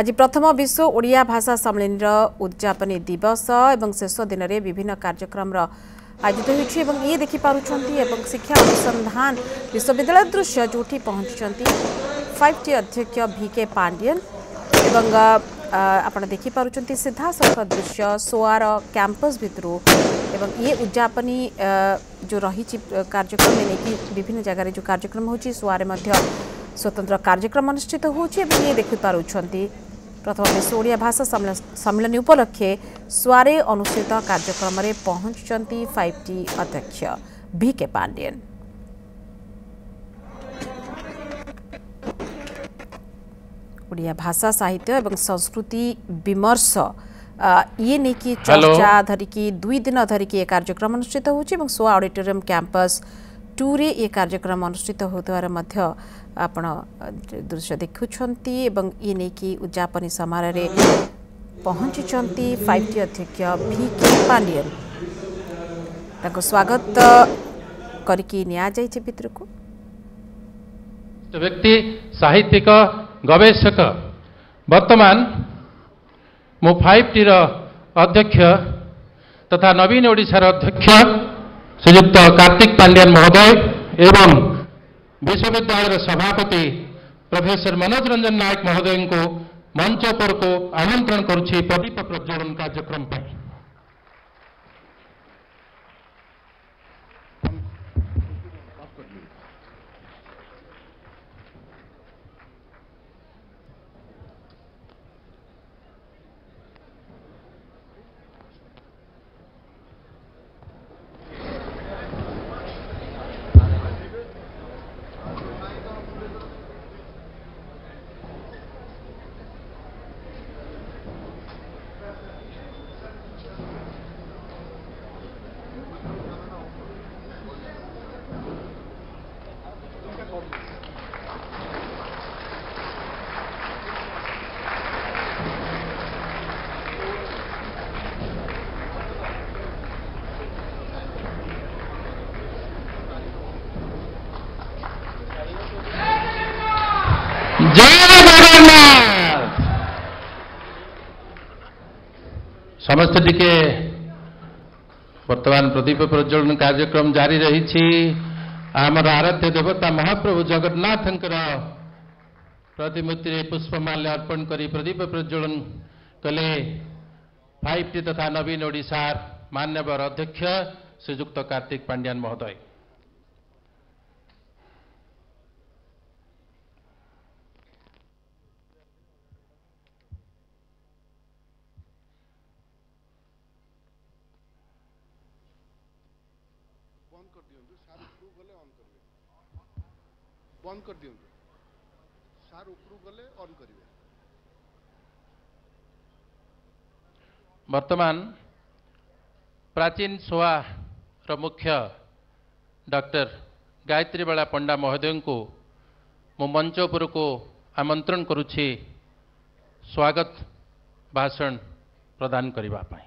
आज प्रथम विश्व ओडिया भाषा सम्मेलन उद्यापनी दिवस एवं शेष दिन में विभिन्न कार्यक्रम आयोजित होती ये देखिपुं शिक्षा अनुसंधान विश्वविद्यालय दृश्य जो पहुंची 5T अध्यक्ष VK पांडियन एवं आपण देखिपुं सीधा सड़क दृश्य सोआर कैंपस भितर एवं ये उद्यापनी जो रही कार्यक्रम में नहीं विभिन्न जगह जो कार्यक्रम होची सोआरे स्वतंत्र कार्यक्रम अनुष्ठित होची ये देखिपुं प्रथम विश्व ओडिया भाषा सम्मेलन उपलक्षे स्वारे अनुष्ठित कार्यक्रम में पहुंचती 5T अध्यक्ष VK पांडियन। ओडिया भाषा साहित्य एवं संस्कृति विमर्श ये नहीं कि चर्चा धरिकी 2 दिन धरिकी ये कार्यक्रम अनुष्ठित होची सोआ ऑडिटोरियम कैंपस 2 रे ये कार्यक्रम अनुष्ठित होतार मध्य आपण दृश्य देखुछंती एवं ये नहीं कि उद्यापनी समारोह रे पहुंची 5T अध्यक्ष VK पांडियन ताको स्वागत करकी निया जाइछे भितर को व्यक्ति साहित्यिक गवेषक वर्तमान मो 5T अध्यक्ष तथा नवीन ओडिशार अध्यक्ष श्रीयुक्त कार्तिक पांडियन महोदय एवं विश्वविद्यालय सभापति प्रोफेसर मनोज रंजन नायक महोदय को मंच पर को आमंत्रण करुछि प्रदीप प्रज्वलन कार्यक्रम पर। समस्त टिके वर्तमान प्रदीप प्रज्वलन कार्यक्रम जारी रही आमर आराध्य देवता महाप्रभु जगन्नाथ प्रतिमूर्ति पुष्पमाल्य अर्पण करी प्रदीप प्रज्वलन कले 5T तथा नवीन ओडिशार मान्यवर अध्यक्ष श्रीयुक्त कार्तिक पांडियन महोदय। बंद कर दियो सार उपरू गले ऑन करिवे। वर्तमान प्राचीन सोआ मुख्य डॉक्टर गायत्री बाला पंडा महोदय को मो मंच उपर को आमंत्रण करुछि स्वागत भाषण प्रदान करिबा पाई।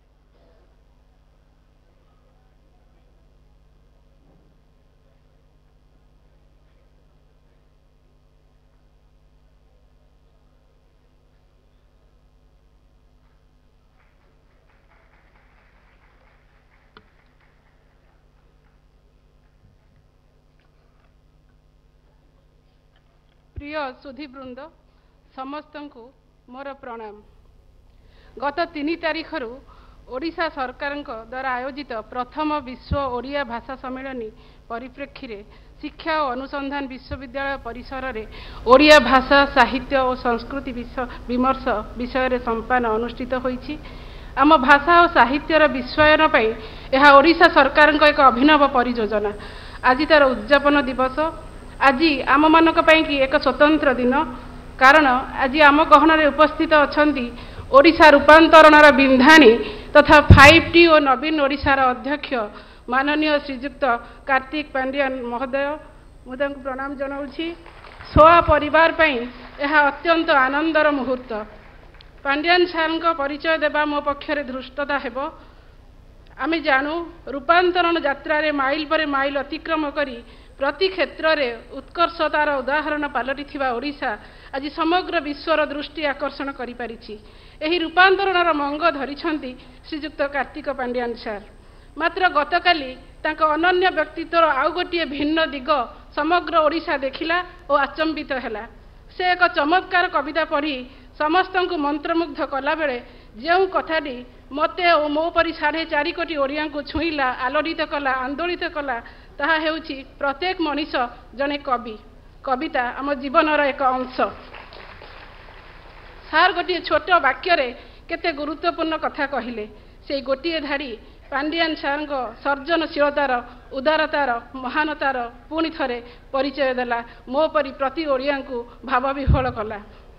प्रिय सुधीवृंद समस्त को मोर प्रणाम। गत 3 तारिख ओडिशा सरकार द्वारा आयोजित प्रथम विश्व ओडिया भाषा सम्मेलन परिप्रेक्षी रे शिक्षा और अनुसंधान विश्वविद्यालय परिसर रे ओडिया भाषा साहित्य और संस्कृति विमर्श विषय रे संपादन अनुष्ठित होईछि। आम भाषा और साहित्यर विषयन पई यह ओडिशा सरकार एक अभिनव परियोजना। आज तार उद्यापन दिवस। आज आम मानक कि एक स्वतंत्र दिन कारण आज आम गहन रे उपस्थित अछंती ओडिशा रूपांतरणर बिंधाणी तथा 5T और नवीन ओडिशार अध्यक्ष माननीय श्रीयुक्त कार्तिक पांडियन महोदय मुझे प्रणाम जनाऊँगी। सोआ परिवार पई यह अत्यंत आनंदर मुहूर्त। पांडियन सार परिचय देवा मो पक्षरे धृष्टता हेबो। आमे जानू रूपांतरण यात्रा रे माइल पर माइल अतिक्रम करी प्रति क्षेत्र में उत्कर्षतार उदाहरण पलटिथिबा ओडिशा आज समग्र विश्वर दृष्टि आकर्षण करि पारिछि। एही रूपांतरणर मंग धरिछन्ति श्रीजुक्त कार्तिक पांड्यान सार। मात्र गतकाली तांको अनन्य व्यक्तित्वर आउ गोटे भिन्न दिग समग्र ओडिशा देखिला और आचंबित हैला। से एक चमत्कार कविता पढ़ी समस्त को मंत्रमुग्ध कला बेले जो कथाटी मते और मो परी 4.5 कोटी ओडिया को छुईला, आलोड़ित कला, आंदोलित कला, ताहा हेउछि प्रत्येक मनीष जने कवि। कविता आम जीवनर एक अंश। सार गोटे छोट वाक्य केते गुरुत्वपूर्ण कथा कहिले। से गोटे धाड़ी पांड्यान सार सर्जनशीलतार, उदारतार, महानतार पुणी थरे परिचय देला। मो परी प्रति ओडिया को भाव विह्वल कला।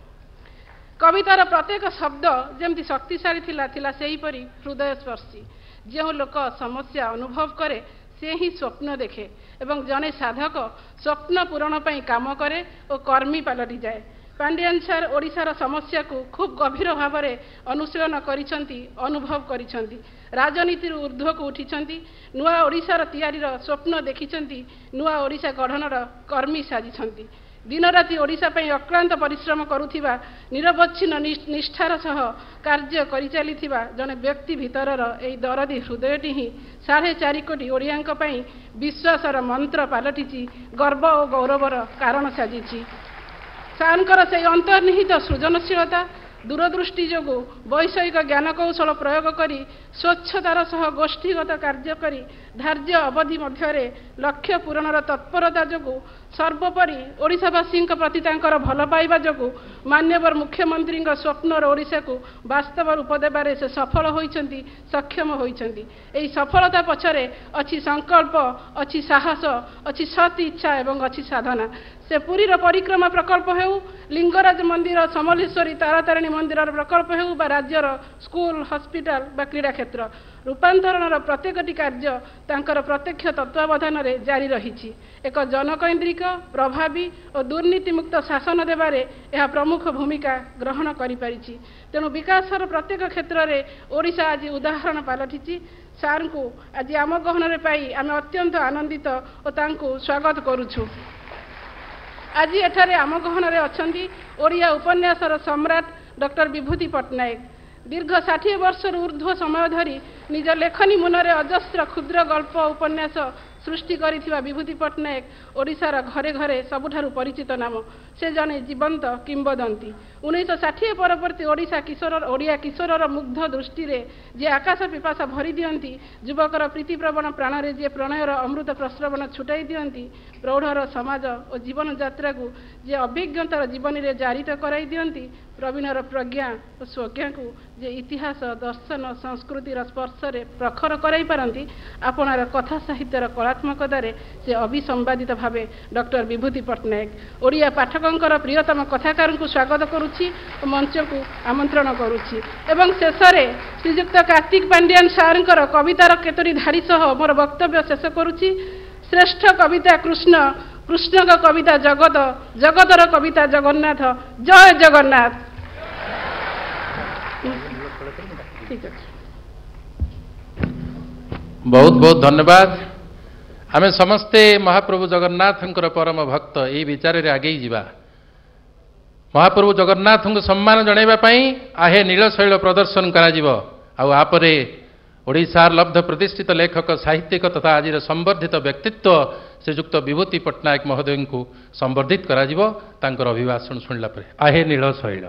कवितार प्रत्येक शब्द जमती शक्तिशाली थिला सेहीपरि हृदयस्पर्शी। जो लोक समस्या अनुभव करे से ही स्वप्न देखे एवं जने साधक स्वप्न पूरण पई काम करे और कर्मी पलटि जाए। पांड्यान सार ओडिशार समस्या को खूब गभीर भाव में अनुशीलन करिसंती, अनुभव करिसंती। राजनीति ऊर्ध्व को उठिसंती। नुआ ओडिशार तैयारीर स्वप्न देखिसंती। नुआ ओडिशा गठनर कर्मी साजिसंती। दिन राति ओडिशा पई अक्लांत परिश्रम करुथिबा, निरवच्छिन्न निष्ठार सह कार्य करिचालिथिबा जने व्यक्ति भितरर एई दरदी हृदयटी ही 4.5 कोटी ओडियांक पई विश्वासर मंत्र पलटिछि, गर्व और गौरवर कारण साजिछि। सारंकर से अंतर्निहित सृजनशीलता, दूरदृष्टि जोगु वैषयिक ज्ञान कौशल प्रयोग करी स्वच्छतार सह गोष्ठीगत कार्य करी धार्य अवधि मध्य लक्ष्य पूरणर तत्परता जोगु सर्वोपरि ओडिशावासी प्रति तांकर भल पाइबा जोगु मान्यवर मुख्यमंत्री स्वप्नर ओडिशा को वास्तव रूप देबारे से सफल होइछन्ति, सक्षम होइछन्ति। एई सफलता पछरे अछि संकल्प, अछि साहस, अछि सत इच्छा एवं अछि साधना। से पुरीर परिक्रमा प्रकल्प हेउ, लिंगराज मंदिर, समलेश्वरी तारातारिणी मंदिर प्रकल्प हेउ बा राज्यर स्कूल, हॉस्पिटल बा क्रीड़ा क्षेत्र, रूपांतरणर प्रत्येकटी कार्य तांकर प्रत्यक्ष तत्वावधान रे जारी रहिछि। एक जनकैंद्रिक, प्रभावी और दुर्नीतिमुक्त शासन देबारे यह प्रमुख भूमिका ग्रहण करि पारिछि। तेणु विकासर प्रत्येक क्षेत्र में ओडिशा आज उदाहरण पलटिछि। सार को आज आम गहन पाई आम अत्यंत आनंदित और तांको स्वागत करुछु। आज एठारे आम गहन अछंती ओडिया उपन्यासर सम्राट डॉक्टर विभूति पट्टनायक। दीर्घ 60 वर्ष ऊर्ध्व समय धरी निज लेखनी मुनरे अजस्र क्षुद्र गल्प उपन्यास सृष्टि करिथिबा विभूति पट्टनायक ओडिशार घरे घरे सबुठारु परिचित नाम। से जने जीवंत किंबदंती। 1960 परवर्ती ओडिया किशोरर मुग्ध दृष्टि रे जे आकाश पिपासा भरी दियंती, युवकर प्रीतिप्रवण प्राण रे जे प्रणयर अमृत प्रस्रवण छुटाई दियंती, प्रौढ़र समाज और जीवन यात्रा को जे अभिज्ञतार जीवन रे जारित कराई दियंती, प्रवीणर प्रज्ञा और स्वज्ञा को जे इतिहास, दर्शन, संस्कृतिर स्पर्श रे प्रखर कराई पारंती, आपणार कथा साहित्यर कलात्मकतार से अभिसंवादित भावे डॉक्टर विभूति पट्टनायक ओडिया पाठकंकर प्रियतम कथाकार को स्वागत करुछि और मंच को आमंत्रण करुछि। एवं शेषरे श्रीजुक्त कार्तिक पांड्यान सारंकर कवितार केतोटी धाड़ी सह मोर वक्तव्य शेष करुछि। श्रेष्ठ कविता कृष्ण, कृष्ण का कविता जगत, जगतर कविता जगन्नाथ। जय जगन्नाथ। ठीक है, बहुत बहुत धन्यवाद। आमे समस्ते महाप्रभु जगन्नाथंकर परम भक्त यही विचार रे आगे जीवा। महाप्रभु जगन्नाथ को सम्मान जणाइबा पई आहे नीलशैल प्रदर्शन करा जिवो। आ आपरे ओडिशार लब्ध प्रतिष्ठित लेखक, साहित्यिक तथा आज संवर्धित व्यक्तित्व श्रीजुक्त विभूति पट्टनायक महोदय को संवर्धित करा जिवो। तांकर अभिभाषण सुनला परे आहे नीलशैल।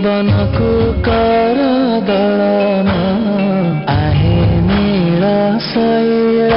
बनको कर दलन आहे नील शैल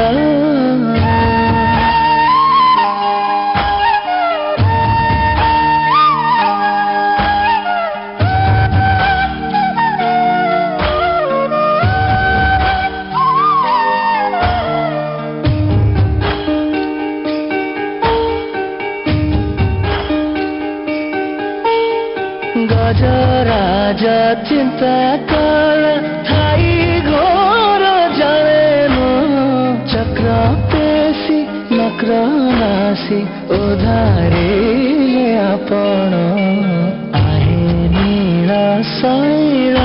गजराज चिंता कर थाई घोर जलेन चक्र पेशी नक्र नासी उधारे आपण आहे नील शैल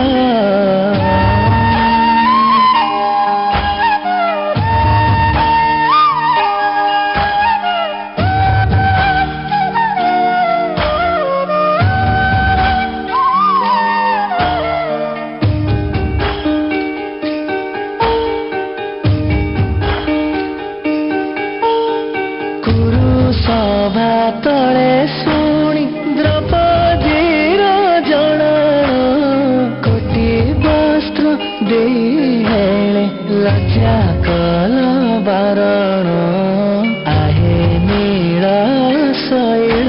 सभा तले शुणी द्रौपदीर जनाण कोटी वस्त्र देले लज्जा कल बारण आहे नील शैल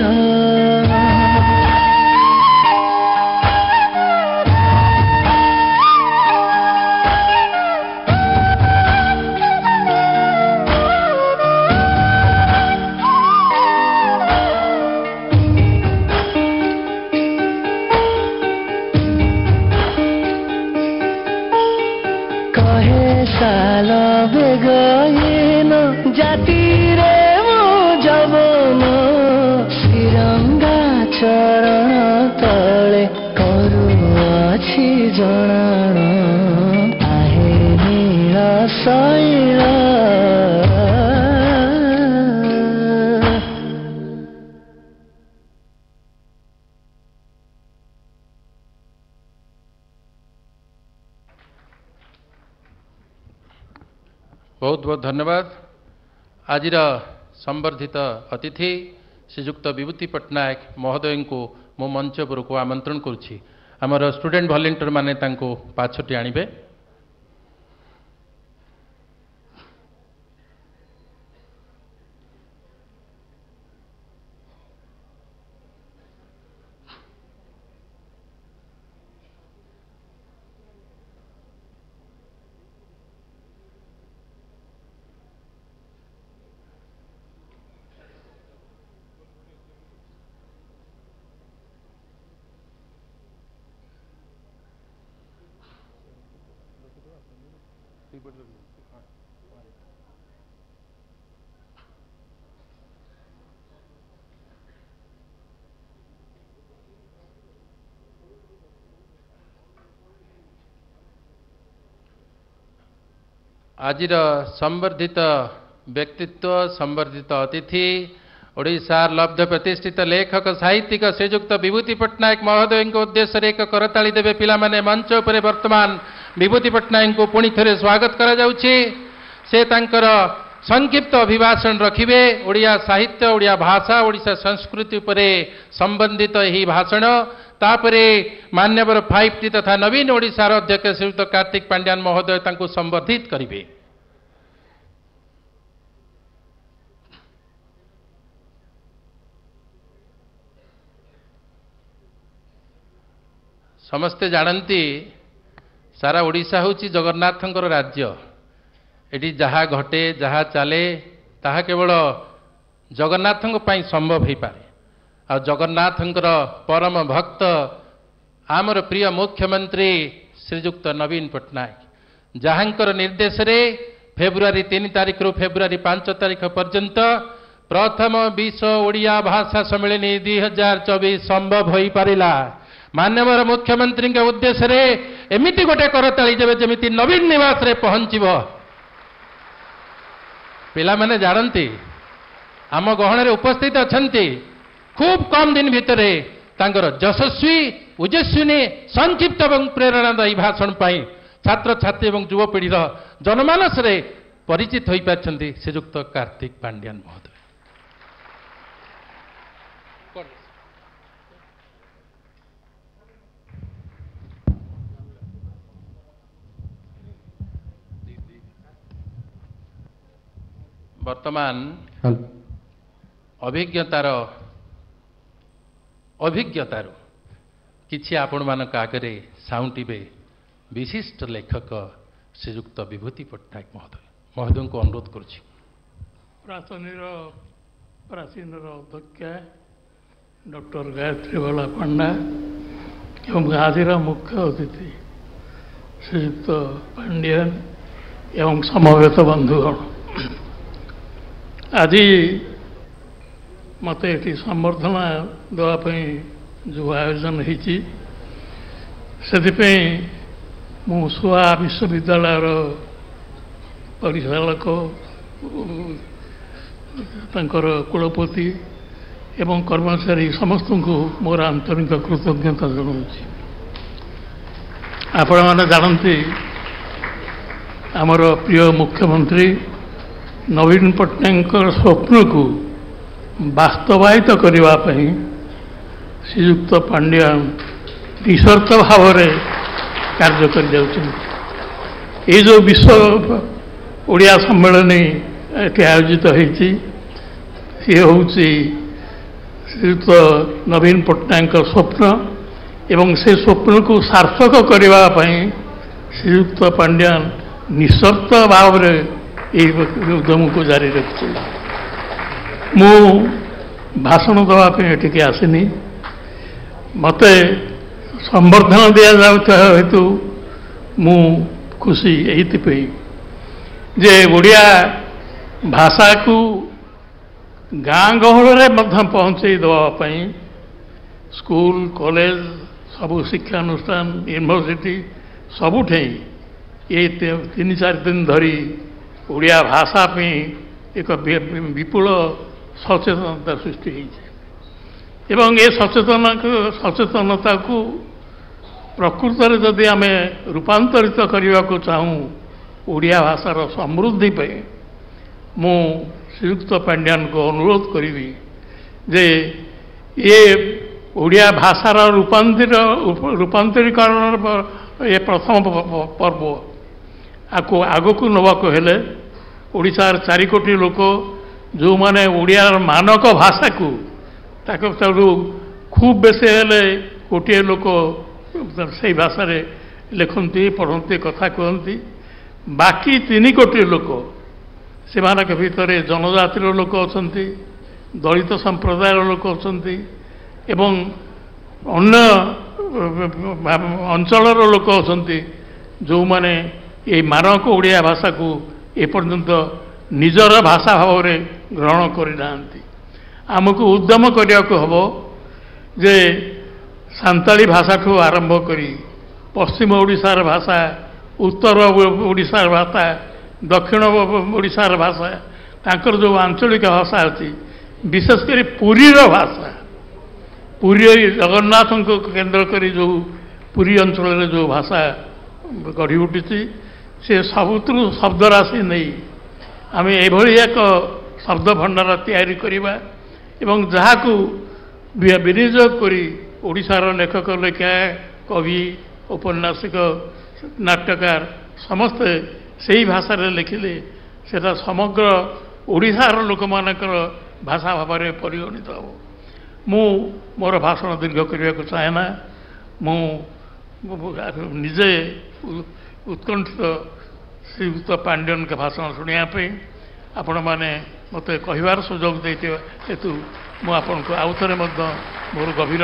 साल बेगयन जाति रे मो जवन श्रीरंगा चरण तले करुअछि जनाण आहे नील शैल बहुत बहुत धन्यवाद। आज संवर्धित अतिथि श्रीजुक्त विभूति पट्टनायक महोदय को मो मंच उपरकू आमंत्रण करुछि। आमर स्टूडेंट वॉलंटियर माने तांको पाछटी आनिबे। आज संवर्धित व्यक्तित्व संवर्धित अतिथि ओडिशार लब्ध प्रतिष्ठित लेखक साहित्यिक श्रीजुक्त विभूति पट्टनायक महोदय उद्देश्य एक करताली देवे पिला माने मंच उपरे वर्तमान विभूति पट्टनायक को पुणी थे स्वागत करा जाउछि। से तांकर संक्षिप्त अभिभाषण रखिबे। ओडिया साहित्य ओडिया भाषा ओडिशा संस्कृति उपरे संबंधित ही भाषण तापरे मान्यवर 5T तथा नवीन ओडिशार अध्यक्ष श्रीयुक्त कार्तिक पांड्यान महोदय तांको संबर्धित करिवे। समस्ते जानती सारा ओडिशा होची जगन्नाथंकर राज्य। एटी जहा घटे जहा चले ताहा केवल जगन्नाथंक पई संभव हो पारे। आ जगन्नाथंकर परम भक्त आमर प्रिय मुख्यमंत्री श्रीजुक्त नवीन पट्टनायक जहांकर निर्देश रे फेब्रुआरी 3 तारिख रु फेब्रुआरी 5 तारिख पर्यंत प्रथम विश्व ओडिया भाषा सम्मेलन 2024 संभव हो पारिला। मान्यवर मुख्यमंत्री के उद्देश्य रे एमिति गोटे करताली देवे जमिति नवीन निवास रे पहुंचीबो। पिला माने जानती आम गहन रे उपस्थित अछंती खूब कम दिन भितरे तांकर यशस्वी ओजस्विनी संक्षिप्त एवं प्रेरणादायी भाषण पाई छात्र छात्री एवं युवपीढ़ीर जनमानस रे परिचित हो पार्छन्ति श्रीजुक्त कार्तिक पांड्यान महोदय। वर्तमान अभिज्ञतार किछि आपण मानक आगे साउंटिबे विशिष्ट लेखक श्रीयुक्त विभूति पट्टनायक महोदय को अनुरोध करुछि। प्राचीन अध्यक्ष डॉक्टर गायत्री बाला पंडा एवं आज मुख्य अतिथि श्रीयुक्त पांड्यन एवं समवेत बंधुगण, आज मत ये संबर्धना देवाई जो आयोजन होती सुआ विश्वविद्यालय परिचालक तांकर कुलपति एवं कर्मचारी समस्त को मोर आंतरिक कृतज्ञता जनाऊँगी। आपण मैंने जानती आमर प्रिय मुख्यमंत्री नवीन पट्टनायक स्वप्न को वास्तवायित करने श्रीयुक्त पांड्यन निस्वार्थ भाव कार्य कर जो विश्व ओडिया सम्मेलन आयोजित होती सी हूँ श्रीयुक्त नवीन पट्टनायक स्वप्न एवं से स्वप्न को सार्थक करने श्रीयुक्त पांड्यन निस्वार्थ भाव उद्यम को जारी रखी। मु भाषण देवाई एटिके आसनी, मत संबर्धना दि जाता हेतु मु खुशी ये जे ओडिया भाषा को गाँ गहल पहुँचे देवाई स्कूल कॉलेज सबू शिक्षानुष्ठान यूनिवर्सिटी सबुठे ये 3-4 दिन धरी ओडिया भाषा पे एक विपुल सचेतनता सृष्टि एवं ये सचेतनता को प्रकृत में जदि आम रूपांतरित करने को चाहूँ ओडिया भाषार समृद्धि पे मु श्रीयुक्त पांड्यन को अनुरोध करी जे ये ओडिया भाषार रूपांतरीकरण ये प्रथम पर्व आपको आग को नवा को हेले ओडिशार 4 कोटी लोक जो माने ओडिया मानक भाषा को खूब बेसे हेले गोटे लोक से भाषा लिखती पढ़ती कथा कहती, बाकी 3 कोटी लोक से भितर जनजातिर लोक अच्छा दलित संप्रदायर लोक अच्छा एवं अन्य अंचलर लोक अच्छा जो माने ये मानक ओडिया भाषा को एपर्यंत निजर भाषा भाव में ग्रहण करना आमको उद्यम करने को हम जे सांताली भाषा ठू आरंभ करी पश्चिम ओडिशार भाषा, उत्तर ओडिशार भाषा, दक्षिण ओडिशार भाषा तांकर जो आंचलिक भाषा अच्छी विशेषकर पुरीर भाषा, पुरी जगन्नाथ को केंद्र करी जो पुरी अंचल जो भाषा गढ़ी उठी से सबुतु शब्द राशि नहीं आम एभली एक शब्द भंडार तैयारी करवा एवं जहाँ को विनियोग करी ओडिशार लेखक लेखा कवि उपन्यासिक नाट्यकार समस्ते से ही भाषा लिखिले सेटा समग्र ओडिशार लोक मानकर भाषा भाव में परिगणित हो। मु मोर भाषण दीर्घ करने को चाहे ना, मु निजे उत्कंठित श्रीयुक्त पांड्यन के भाषण शुणापी आपण मैंने मत कहबार सुजोग देते हेतु मुझे आउ थे मोर गभीर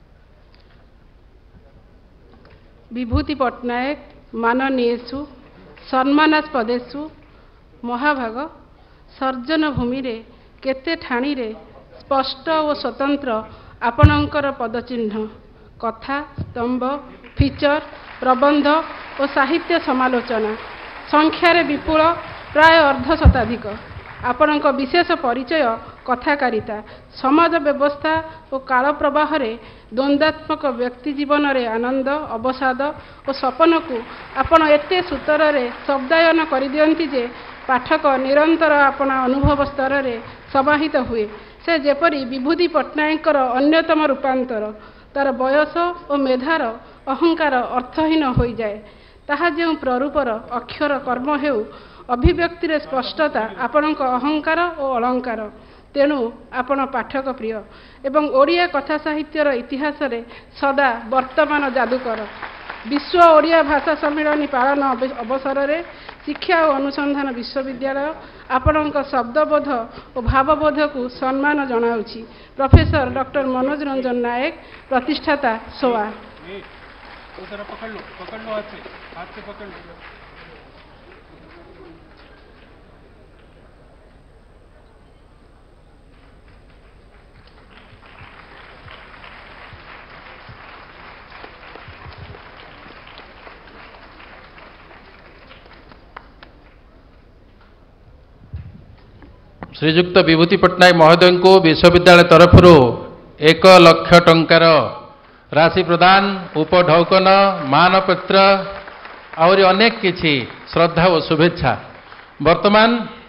विभूति पट्टनायक माननीयसु सम्मानास्पदेषु महाभाग सर्जन भूमि रे केते ठाणी रे स्पष्ट और स्वतंत्र आपणकर पदचिह्न कथा स्तंभ फीचर प्रबंध और साहित्य समालोचना संख्यार विपुल प्राय अर्धशताधिक आपणक विशेष परिचय कथाकारिता समाज व्यवस्था और काल प्रवाह रे द्वंद्वात्मक व्यक्ति जीवन रे आनंद अवसाद और सपन को आपण एते सूतर रे शब्दायन कर दियंती जे पाठक निरंतर आपण अनुभव स्तर रे समाहित हुए से जेपरी विभूति पट्टनायकर अन्यतम रूपांतर तार बयस और मेधार अहंकार अर्थहीन हो जाए ताहा जो प्ररूपर अक्षर कर्म हेउ अभिव्यक्तिर स्पष्टता आपणक अहंकार और अलंकार तेणु आपण पाठक प्रिय एवं ओडिया कथा साहित्यर इतिहास रे सदा वर्तमान जादूकर विश्व ओडिया भाषा सम्मेलन पालन अवसर में शिक्षा और अनुसंधान विश्वविद्यालय आपणक शब्दबोध और भावबोध को सम्मान जनाऊँगी। प्रोफेसर डॉक्टर मनोज रंजन नायक प्रतिष्ठाता सोआ। श्रीजुक्त विभूति पट्टनायक महोदय को विश्वविद्यालय तरफ 1 लाख टंकार राशि प्रदान उपढौकन मानपत्र और अनेक किछि श्रद्धा और शुभेच्छा। वर्तमान